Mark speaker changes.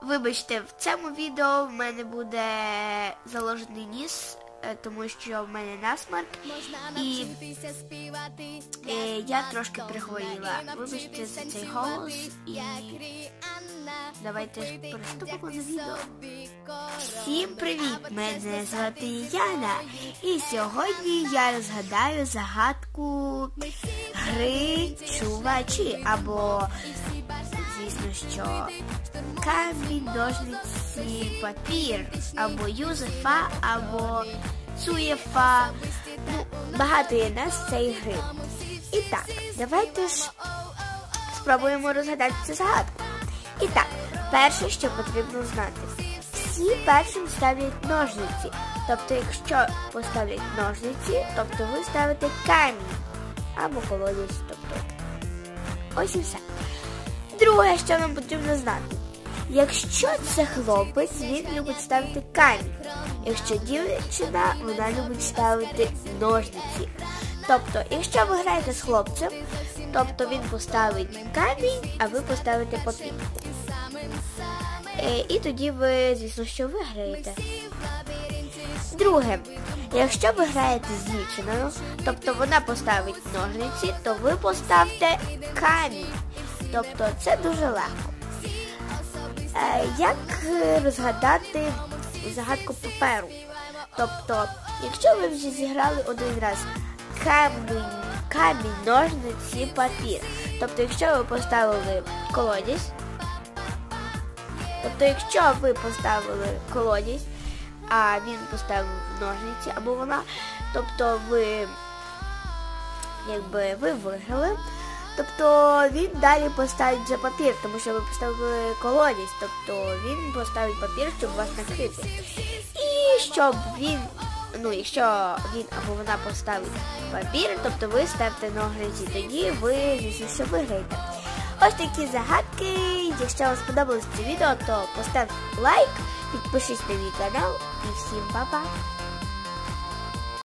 Speaker 1: Вибачте, в цьому відео в мене буде заложений ніс, тому що в мене насморк, і я трошки прихворіла. Вибачте за цей голос, і давайте приступимо до відео. Всім привіт! Мене звати Яна, і сьогодні я розгадаю загадку гри чувачі, або, звісно, що камінь, ножниці, папір, або Юзефа, або Цуєфа. Багато є нас цієї гри. І так, давайте ж спробуємо розгадати цю загадку. І так, перше, що потрібно знати. Всі першим ставлять ножниці. Тобто, якщо поставлять ножниці, тобто ви ставите камінь або колодязь. Тобто, ось і все. Друге, що нам потрібно знати. Якщо це хлопець, він любить ставити камінь. Якщо дівчина, вона любить ставити ножниці. Тобто, якщо ви граєте з хлопцем, тобто він поставить камінь, а ви поставите папір. І тоді ви, звісно, що виграєте. Друге, якщо ви граєте з дівчиною, тобто вона поставить ножниці, то ви поставте камінь. Тобто це дуже легко. Як розгадати загадку паперу? Тобто, якщо ви вже зіграли один раз камінь, ножниці, папір. Тобто, якщо ви поставили колодязь, а він поставив ножниці, або вона, тобто ви виграли, тобто він далі поставить вже папір, тому що ви поставили колодязь, тобто він поставить папір, щоб вас накрити. І щоб він, якщо він або вона поставить папір, тобто ви ставите ножниці, тоді ви, звісно, що виграєте. Ось такі загадки. Якщо вам сподобалось це відео, то поставте лайк, підпишіться на мій канал і всім па-па!